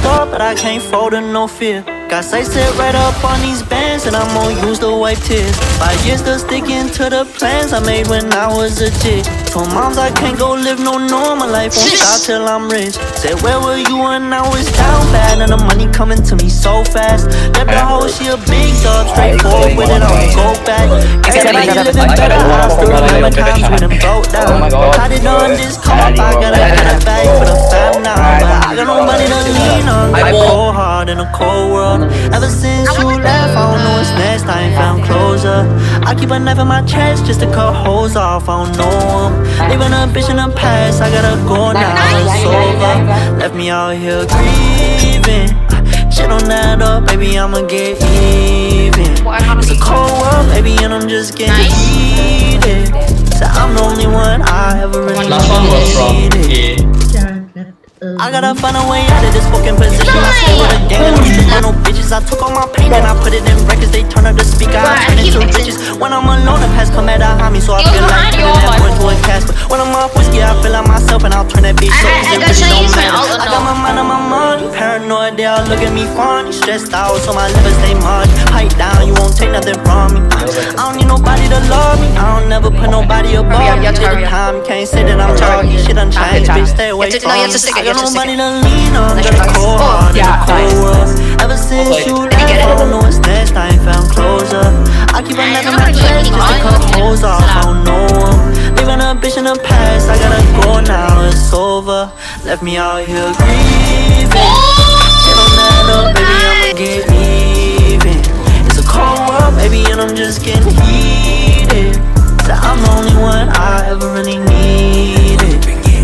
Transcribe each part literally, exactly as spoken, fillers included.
up, but I can't fold to no fear. Got sights set right up on these bands, and I'm gonna use to wipe tears. Five years still sticking to the plans I made when I was a kid. Told moms I can't go live no normal life, won't stop till I'm rich. Said where were you when I was down bad, and the money coming to me so fast. Left the hoe, she a big dog, straightforward with it, I don't go back. Said I you living better, I still remember times when it broke down. Had it on this comp, I gotta get a bag for the fam now. But I got no money to lean on, got a cold heart in a cold world. Ever since you left, I don't know what's next, I ain't found closure. I keep a knife in my chest just to cut holes off, I don't know them. Leaving a bitch in the past, I gotta go now, it's over. Left me out here grieving. Shit don't add up, baby, I'ma get even. It's a cold world, baby, and I'm just getting heated. So I'm the only one I ever really needed. I gotta find a way out of this fucking position. I stay with a gang and I'm tripping no bitches. I took all my pain and I put it in records. They turn up the speaker, I turn into riches. When I'm alone, the past come at a homie, so I feel like turning that boy to a Casper. When I'm off whiskey, I feel like myself and I'll turn that bitch up, cause it really don't matter. I got my mind on my money, paranoid, they all look at me funny. Stressed out, so my liver stay much. Pipe down, you won't take nothing from me. I don't need nobody to love me, I don't never put nobody above me. Take the time, can't say that I'm talking. Shit done changed, bitch, stay away from me. I got nobody to lean on, got a cold heart in a cold world. Ever since you left, I don't know what's next, I ain't found closure. I keep on letting my chest just to cut holes off, I don't know them. Leaving a bitch in the past, I gotta go now, it's over. Left me out here grieving. Shit don't add up, baby, I'ma get even. It's a cold world, baby, and I'm just getting heated. So I'm the only one I ever really needed.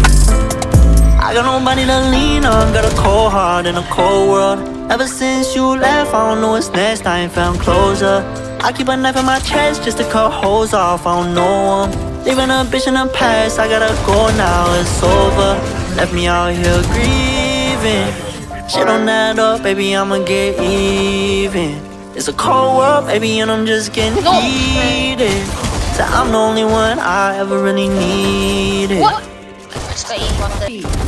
I got nobody to lean on, got a cold heart in a cold world. Ever since you left, I don't know what's next, I ain't found closure. I keep a knife in my chest just to cut holes off, I don't know them. Leaving a bitch in the past, I gotta go now, it's over. Left me out here grieving. Shit don't add up, baby, I'ma get even. It's a cold world, baby, and I'm just getting heated. So I'm the only one I ever really needed. What?